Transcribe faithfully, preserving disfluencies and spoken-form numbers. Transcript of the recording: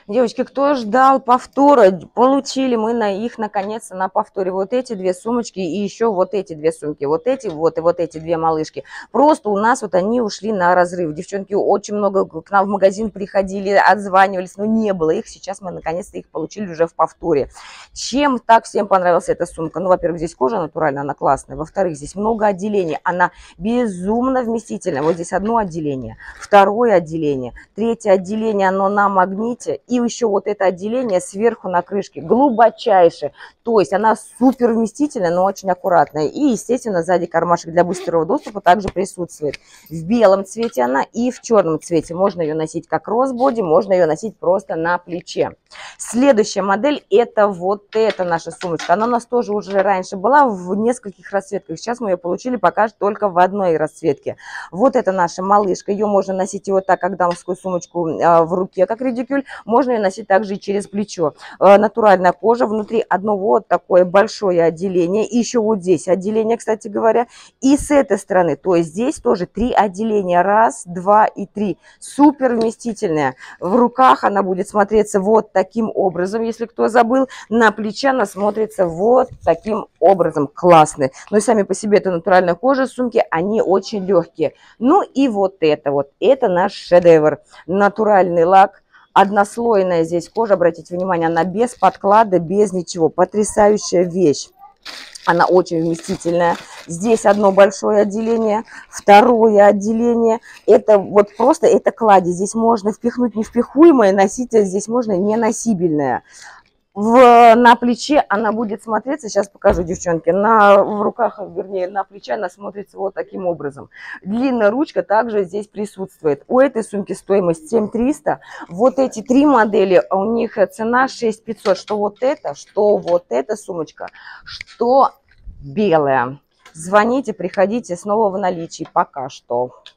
Девочки, кто ждал повтора, получили мы на их наконец-то на повторе вот эти две сумочки и еще вот эти две сумки. Вот эти вот и вот эти две малышки. Просто у нас вот они ушли на разрыв. Девчонки очень много к нам в магазин приходили, отзванивались, но не было их. Сейчас мы наконец-то их получили уже в повторе. Чем так всем понравилась эта сумка? Ну, во-первых, здесь кожа натуральная, она классная. Во-вторых, здесь много отделений. Она безумно вместительная. Вот здесь одно отделение, второе отделение, третье отделение, оно на магните. И еще вот это отделение сверху на крышке, глубочайшее. То есть она супер вместительная, но очень аккуратная. И, естественно, сзади кармашек для быстрого доступа также присутствует. В белом цвете она и в черном цвете. Можно ее носить как кроссбоди, можно ее носить просто на плече. Следующая модель – это вот эта наша сумочка. Она у нас тоже уже раньше была в нескольких расцветках. Сейчас мы ее получили пока что только в одной расцветке. Вот это наша малышка. Ее можно носить и вот так, как дамскую сумочку в руке, как редикюль. Можно ее носить также и через плечо. Натуральная кожа. Внутри одно вот такое большое отделение. И еще вот здесь отделение, кстати говоря. И с этой стороны. То есть здесь тоже три отделения. Раз, два и три. Супер вместительная. В руках она будет смотреться вот таким образом, если кто забыл. На плече она смотрится вот таким образом. Классные. Ну и сами по себе это натуральная кожа. Сумки, они очень легкие. Ну и вот это вот. Это наш шедевр. Натуральный лак. Однослойная здесь кожа. Обратите внимание, она без подклада, без ничего. Потрясающая вещь. Она очень вместительная. Здесь одно большое отделение, второе отделение. Это вот просто это клади. Здесь можно впихнуть невпихуемое, носить здесь можно неносибельное. В, на плече она будет смотреться, сейчас покажу, девчонки, на, в руках, вернее, на плече она смотрится вот таким образом. Длинная ручка также здесь присутствует. У этой сумки стоимость семь триста. Вот эти три модели, у них цена шесть пятьсот. Что вот это, что вот эта сумочка, что белая. Звоните, приходите, снова в наличии пока что.